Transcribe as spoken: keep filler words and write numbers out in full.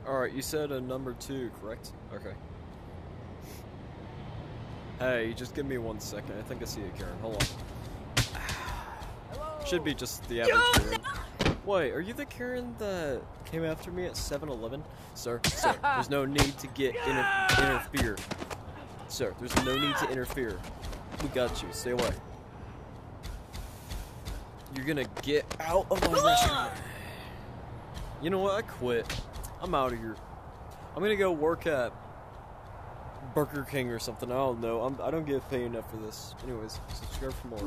Alright, you said a number two, correct? Okay. Hey, just give me one second. I think I see a Karen. Hold on. Hello? Should be just the average Karen. Wait, are you the Karen that came after me at seven eleven? Sir, sir, there's no need to get inter interfere. Sir, there's no need to interfere. We got you. Stay away. You're gonna get out of my restaurant. You know what? I quit. I'm out of here. I'm gonna go work at Burger King or something. I don't know. I'm, I don't get paid enough for this. Anyways, subscribe for more.